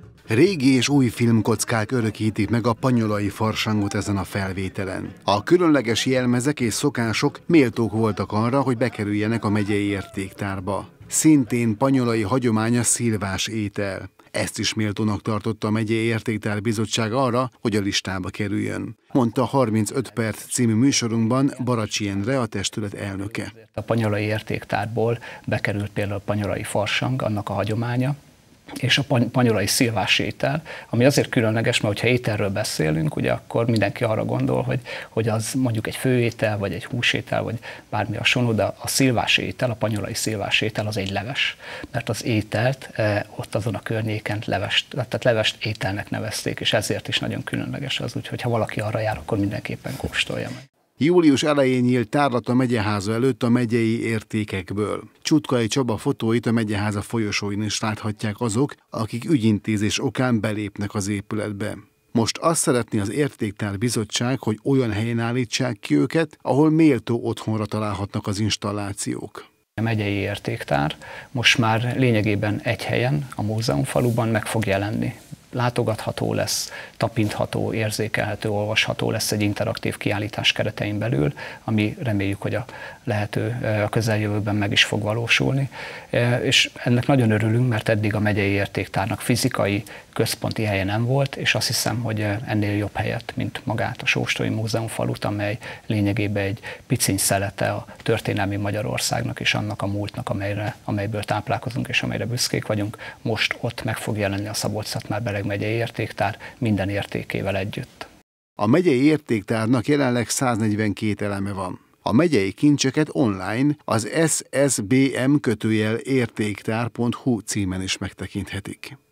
Régi és új filmkockák örökítik meg a panyolai farsangot ezen a felvételen. A különleges jelmezek és szokások méltók voltak arra, hogy bekerüljenek a megyei értéktárba. Szintén panyolai hagyomány a szilvás étel. Ezt is méltónak tartotta a megyei értéktár bizottság arra, hogy a listába kerüljön, mondta 35 perc című műsorunkban Baracsi Endre, a testület elnöke. A panyolai értéktárból bekerült például a panyolai farsang, annak a hagyománya, és a panyolai szilvás étel, ami azért különleges, mert ha ételről beszélünk, ugye akkor mindenki arra gondol, hogy az mondjuk egy főétel, vagy egy húsétel, vagy bármi hasonló, de a szilvás étel, a panyolai szilvás étel az egy leves. Mert az ételt ott azon a környéken tehát levest ételnek nevezték, és ezért is nagyon különleges az, úgyhogy ha valaki arra jár, akkor mindenképpen kóstolja meg. Július elején nyílt tárlat a megyeháza előtt a megyei értékekből. Csutkai Csaba fotóit a megyeháza folyosóin is láthatják azok, akik ügyintézés okán belépnek az épületbe. Most azt szeretné az Értéktár Bizottság, hogy olyan helyen állítsák ki őket, ahol méltó otthonra találhatnak az installációk. A megyei értéktár most már lényegében egy helyen, a múzeumfaluban meg fog jelenni. Látogatható lesz, tapintható, érzékelhető, olvasható lesz egy interaktív kiállítás keretein belül, ami reméljük, hogy a közeljövőben meg is fog valósulni. És ennek nagyon örülünk, mert eddig a megyei értéktárnak fizikai, központi helye nem volt, és azt hiszem, hogy ennél jobb helyet, mint magát a Sóstói Múzeumfalut, amely lényegében egy piciny szelete a történelmi Magyarországnak és annak a múltnak, amelyből táplálkozunk és amelyre büszkék vagyunk. Most ott meg fog jelenni a Szabolcs-Szatmár-Bereg megyei értéktár minden értékével együtt. A megyei értéktárnak jelenleg 142 eleme van. A megyei kincseket online az sszbm-értéktár.hu címen is megtekinthetik.